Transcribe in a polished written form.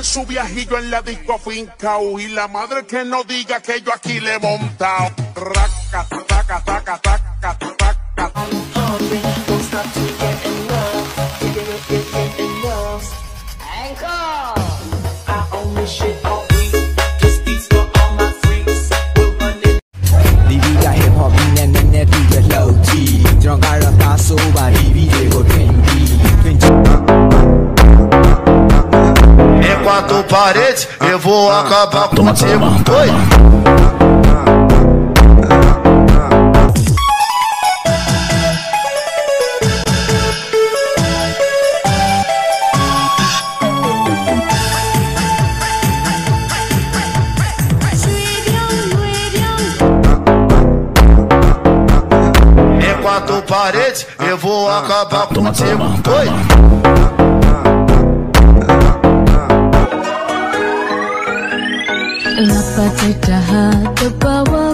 su viajillo en la disco fincao. Y la madre que no diga que yo aquí le he montado. Raca, taca, taca, taca, taca. I'm hungry, don't stop to get enough. Get enough. Ankle. I own this shit all week. This beats for all my freaks. We're running. Libiga hip hop in and do the low T. Drunk out of the soba, Libiga go 20. Em quatro paredes, eu vou acabar contigo. Oi! Em quatro paredes, eu vou acabar contigo. Oi! Napatita hata bawa